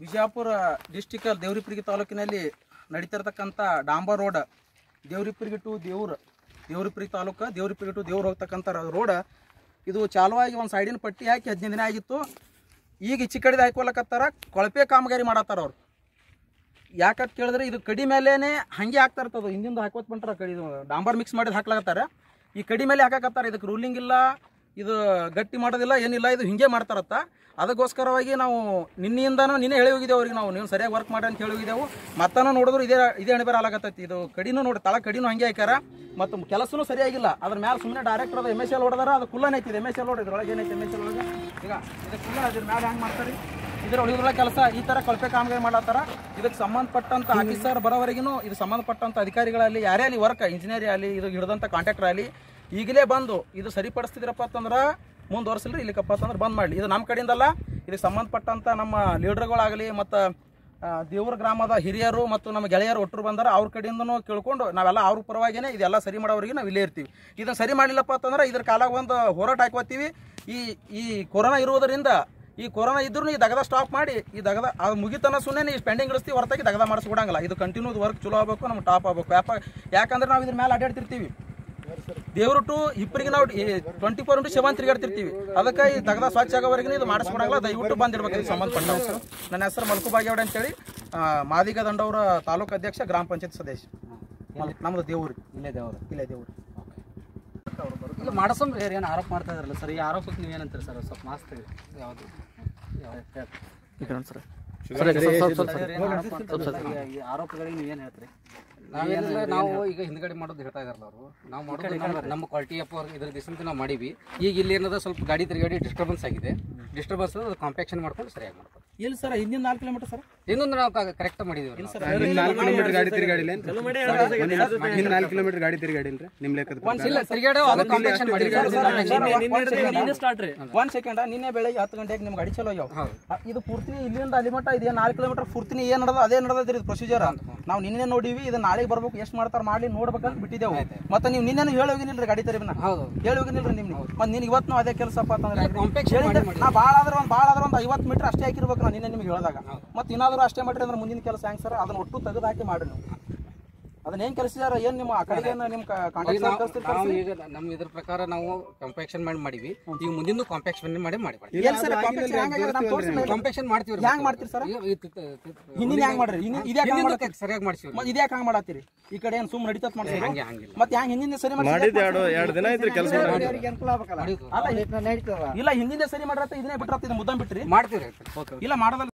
Bijapur district Devarahipparagi ತಾಲೂಕಿನಲ್ಲಿ ನಡೀತಿರ್ತಕ್ಕಂಥ ಡಾಂಬರ್ ರೋಡ್ ದೇವರಿಪರಿಗೆ ಟು ದೇವರಿಪರಿಗೆ ತಾಲೂಕು ದೇವರಿಪರಿಗೆ ಟು ದೇವ್ರು ಹೋಗ್ತಕ್ಕಂಥ ರೋಡ್ ಇದು ಚಾಲುವಾಗಿ ಒಂದು ಸೈಡಿನ ಪಟ್ಟಿ ಹಾಕಿ 15 ದಿನ ಆಗಿತ್ತು. ಈಗ ಈಚೆ ಕಡೆದು ಹಾಕೊಳಕತ್ತಾರ, ಕೊಳಪೆ ಕಾಮಗಾರಿ ಮಾಡತ್ತಾರ ಅವ್ರು. ಯಾಕಂತ ಕೇಳಿದ್ರೆ ಇದು ಕಡಿ ಮೇಲೇನೆ ಹಂಗೆ ಹಾಕ್ತಾ ಇರ್ತದೆ, ಹಿಂದಿಂದ ಹಾಕೋತ್ ಬಂಟಾರ ಕಡಿ ಡಾಂಬರ್ ಮಿಕ್ಸ್ ಮಾಡಿ ಹಾಕ್ಲಾಕತ್ತಾರ. ಈ ಕಡಿ ಮೇಲೆ ಹಾಕಕತ್ತಾರ, ಇದಕ್ಕೆ ರೂಲಿಂಗ್ ಇಲ್ಲ, ಇದು ಗಟ್ಟಿ ಮಾಡೋದಿಲ್ಲ, ಏನಿಲ್ಲ, ಇದು ಹಿಂಗೆ ಮಾಡ್ತಾರತ್ತ. ಅದಕ್ಕೋಸ್ಕರವಾಗಿ ನಾವು ನಿನ್ನೆ ಹೇಳಿ ಹೋಗಿದ್ದೇವೆ ಅವ್ರಿಗೆ, ನೀವು ಸರಿಯಾಗಿ ವರ್ಕ್ ಮಾಡಿ ಅಂತ ಹೇಳಿ ಹೋಗಿದ್ದೆವು. ಮತ್ತನೂ ನೋಡಿದ್ರು ಇದೇ ಹಣೆ ಬರಲಾಗತ್ತೈತಿ. ಇದು ಕಡಿನೂ ನೋಡಿ ತಳ ಕಡಿನೂ ಹಂಗೆ ಹಾಕ್ಯಾರ, ಮತ್ತು ಕೆಲಸನೂ ಸರಿಯಾಗಿಲ್ಲ. ಅದ್ರ ಮೇಲೆ ಸುಮ್ಮನೆ ಡೈರೆಕ್ಟರ್ ಅದು MSL ಹೊಡೆದಾರ, ಅದು ಕುಲ್ಲನ್ ಐತಿದೆ. MSL ಹೊಡೆದ ಇದ್ರೊಳಗೆ ಏನೈತೆ MSL ಒಳಗೆ ಈಗ ಇದಕ್ಕೆ ಕುಲ್ಲ ಅದ್ರ ಮೇಲೆ ಹೆಂಗೆ ಮಾಡ್ತಾರೆ, ಇದ್ರ ಉಳಿದ್ರೊಳಗೆ ಕೆಲಸ ಈ ಥರ ಕೊಳಪೆ ಕಾಮಗಾರಿ ಮಾಡತ್ತಾರ. ಇದಕ್ಕೆ ಸಂಬಂಧಪಟ್ಟಂಥ ಆಫೀಸರ್ ಬರೋವರೆಗೂ ಇದು ಸಂಬಂಧಪಟ್ಟಂಥ ಅಧಿಕಾರಿಗಳಲ್ಲಿ ಯಾರೇ ಅಲ್ಲಿ ವರ್ಕ್ ಇಂಜಿನಿಯರ್ ಆಗಲಿ, ಇದು ಹಿಡಿದಂಥ ಕಾಂಟ್ರಾಕ್ಟರ್ ಆಗಲಿ ಈಗಲೇ ಬಂದು ಇದು ಸರಿಪಡಿಸ್ತಿದ್ರಪ್ಪ ಅಂತಂದ್ರೆ ಮುಂದುವರ್ಸಲ್ರಿ, ಇಲ್ಲಿಕಪ್ಪ ಅಂತಂದ್ರೆ ಬಂದ್ ಮಾಡಲಿ. ಇದು ನಮ್ಮ ಕಡೆಯಿಂದಲ್ಲ, ಇದಕ್ಕೆ ಸಂಬಂಧಪಟ್ಟಂಥ ನಮ್ಮ ಲೀಡರ್ಗಳಾಗಲಿ ಮತ್ತು ದೇವ್ರ ಗ್ರಾಮದ ಹಿರಿಯರು ಮತ್ತು ನಮ್ಮ ಗೆಳೆಯರು ಒಟ್ಟರು ಬಂದಾರ, ಅವ್ರ ಕಡೆಯಿಂದನೂ ಕೇಳ್ಕೊಂಡು ನಾವೆಲ್ಲ ಅವ್ರ ಪರವಾಗಿಯೇ ಇದೆಲ್ಲ ಸರಿ ಮಾಡೋವರೆಗೆ ನಾವು ಇಲ್ಲೇ ಇರ್ತೀವಿ. ಇದನ್ನು ಸರಿ ಮಾಡಲಿಲ್ಲಪ್ಪ ಅಂತಂದ್ರೆ ಇದ್ರ ಕಾಲಾಗ ಒಂದು ಹೋರಾಟ ಹಾಕೋತೀವಿ. ಈ ಕೊರೋನಾ ಇರುವುದರಿಂದ, ಈ ಕೊರೋನಾ ಇದ್ರೂ ಈ ದಗದ ಸ್ಟಾಪ್ ಮಾಡಿ, ಈ ದಗದ ಅದು ಮುಗಿತನ ಸುಮ್ಮನೆ ಈ ಪೆಂಡಿಂಗ್ ಇಳಿಸ್ತೀವಿ ಹೊರತಾಗಿ ದಗದ ಮಾಡಿಸ್ಕೊಡಂಗಿಲ್ಲ. ಇದು ಕಂಟಿನ್ಯೂ ವರ್ಕ್ ಚಲೋ ಆಗಬೇಕು, ನಮ್ಗೆ ಟಾಪ್ ಆಗಬೇಕು. ಯಾಕಂದ್ರೆ ನಾವು ಇದ್ರ ಮೇಲೆ ಅಡ್ಡಾಡ್ತಿರ್ತೀವಿ. ದೇವ್ರು ಟು ಇಬ್ಬರಿಗೆ ನಾವು 24/7 ತಿರುಗಾಡ್ತಿರ್ತೀವಿ. ಅದಕ್ಕೆ ಈ ದಗದ ಸ್ವಚ್ಛ ಆಗೋವರೆಗೂ ಇದು ಮಾಡಿಸ್ಕೊಡಂಗಿಲ್ಲ. ದಯವಿಟ್ಟು ಬಂದಿರ್ಬೇಕು ಇದಕ್ಕೆ ಸಂಬಂಧಪಟ್ಟ. ನನ್ನ ಹೆಸರು ಮಲ್ಕು ಬಾಗೇವಾಡ ಅಂತೇಳಿ, ಮಾದಿಗ ದಂಡವರ ತಾಲೂಕು ಅಧ್ಯಕ್ಷ, ಗ್ರಾಮ ಪಂಚಾಯತ್ ಸದಸ್ಯ. ನಮ್ಮದು ದೇವ್ರು ಇಲ್ಲೇ ದೇವ್ರು ಇಲ್ಲ ಮಾಡಿಸೋಂಬ್ರಿ ಏನು ಆರೋಪ ಮಾಡ್ತಾ ಇದ್ರಲ್ಲ ಸರ್, ಈ ಆರೋಪಕ್ಕೆ ನೀವು ಏನಂತೀರಿ ಸರ್? ಸ್ವಲ್ಪ ಮಾಸ್ತಿ ಯಾವುದು ಆರೋಪಗಳಿಗೆ ನೀವು ಏನು ಹೇಳ್ತೀರಿ? ನಾವು ಈಗ ಹಿಂದ್ಗಡೆ ಮಾಡೋದು ಹೇಳ್ತಾ ಇದಾರಲ್ಲ ಅವರು, ನಾವು ಮಾಡೋದು ನಮ್ಮ ಕ್ವಾಲಿಟಿ ಅಪ್ಪ ಅವ್ರಿಗೆ ಇದ್ರ ದಿವಸ ನಾವು ಮಾಡೀವಿ. ಈಗ ಇಲ್ಲಿ ಏನದ ಸ್ವಲ್ಪ ಗಾಡಿ ತಿರುಗಾಡಿ ಡಿಸ್ಟರ್ಬೆನ್ಸ್ ಆಗಿದೆ. ಡಿಸ್ಟರ್ಬೆನ್ಸ್ ಅದು ಕಾಂಪ್ಯಾಕ್ಷನ್ ಮಾಡ್ಕೊಂಡು ಸರಿಯಾಗಿ ಮಾಡ್ತಾರೆ. ಇಲ್ಲ ಸರ್, ಹಿಂದಿನ 4 ಕಿಲೋಮೀಟರ್ ಸರ್, ಇನ್ನೊಂದು ನಾವು ಕರೆಕ್ಟ್ ಮಾಡಿದೀವಿ. 4 ಕಿಲೋಮೀಟರ್ ಗಾಡಿ ತಿರುಗಾಡಿಲ್ಲ, 4 ಕಿಲೋಮೀಟರ್ ಗಾಡಿ ತಿರುಗಾಡಿಲ್ರಿ ನಿಮ್ಮ ಲೆಕ್ಕದ ತಿರುಗಾಡೋ ಕಾಂಪ್ಯಾಕ್ಷನ್ ಮಾಡಿ. 1 ಸೆಕೆಂಡ್, ನಿನ್ನೆ ಬೆಳಗ್ಗೆ 10 ಗಂಟೆಗೆ ನಿಮ್ಮ ಗಾಡಿ ಚಲೋ ಆಗ್ಯಾವ. ಇದು ಪೂರ್ತಿ ಇಲ್ಲಿಂದ ಅಲ್ಲಿ ಮಟ್ಟ ಇದೆ 4 ಕಿಲೋಮೀಟರ್ ಪೂರ್ತಿ ಏನು ನಡೆದ ಅದೇ ನಡೆದ್ರಿ ಪ್ರೊಸೀಜರ್. ನಾವು ನಿನ್ನೆ ನೋಡಿವಿ, ಇದು ನಾಳೆಗೆ ಬರ್ಬೇಕು, ಎಷ್ಟು ಮಾಡ್ತಾರೆ ಮಾಡ್ಲಿ ನೋಡ್ಬೇಕಂತ ಬಿಟ್ಟಿದ್ದೇವೆ. ಮತ್ತೆ ನೀವು ನಿನ್ನೆ ಹೇಳಿ ಹೋಗಿನಿಲ್ರಿ ಗಾಡಿ ತರಿಬಿನ, ಹೇಳಿ ಹೋಗಿನಿಲ್ರಿ ನಿಮ್ಗೆ. ಮತ್ತೆ ನಿನ್ಗೆ ಇವತ್ತು ನಾವು ಅದೇ ಕೆಲಸಪ್ಪ ಅಂತಂದ್ರೆ ನಾ ಭಾಳ ಆದ್ರೆ ಒಂದು 50 ಮೀಟರ್ ಅಷ್ಟೇ ಹಾಕಿರ್ಬೇಕು. ನಾನು ನಿನ್ನೆ ನಿಮ್ಗೆ ಹೇಳಿದಾಗ ಮತ್ತೆ ಏನಾದರೂ ಅಷ್ಟೇ ಮಾಡಿರಿ ಅಂದ್ರೆ ಮುಂದಿನ ಕೆಲಸ ಹೆಂಗೆ ಸರ್? ಅದನ್ನ ಒಟ್ಟು ತೆಗೆದು ಹಾಕಿ ಮಾಡಿ ನೀವು ಅದನ್ನ ಏನ್ ಕೆಲಸ ಏನು ನಿಮ್ಮ ಆ ಕಡೆಗೆ ನಿಮ್ಮ ಕಾಂಟ್ಯಾಕ್ಟ್ ಈಗ ನಮ್ಮ ಇದ್ರ ಪ್ರಕಾರ ನಾವು ಕಾಂಪ್ಯಾಕ್ಷನ್ ಮಾಡಿವಿ. ಈಗ ಮುಂದಿನ ಕಾಂಪ್ಯಾಕ್ಷನ್ ಮಾಡಿ ಕಾಂಪ್ಯಾಕ್ಷನ್ ಮಾಡ್ತೀವಿ. ಹೆಂಗ್ ಮಾಡ್ತೀರಿ ಸರ್? ಹಿಂದಿನ ಹೆಂಗ್ ಮಾಡ್ರಿ? ಇದ್ಯಾಕೆ ಸರಿಯಾಗಿ ಮಾಡ್ತೀವಿ. ಇದ್ಯಾಕೆ ಹಂಗ್ ಮಾಡತ್ತೀರಿ? ಈ ಕಡೆ ಏನು ಸುಮ್ ನಡೀತತ್ ಮಾಡ್ತೀರಿ? ಮತ್ತೆ ಹೆಂಗ್ ಹಿಂದಿನ ಸರಿ ಮಾಡಿದ್ದು 2 ದಿನ ಐತ್ರಿ ಕೆಲಸ. ಇಲ್ಲ ಹಿಂದಿನ ಸರಿ ಮಾಡ್ರತ್ತ ಇದನ್ನೇ ಬಿಟ್ರತ್ತ, ಇದು ಮುದ್ದಂ ಬಿಟ್ರಿ ಮಾಡ್ತೀವಿ. ಇಲ್ಲ ಮಾಡೋದಲ್ಲ.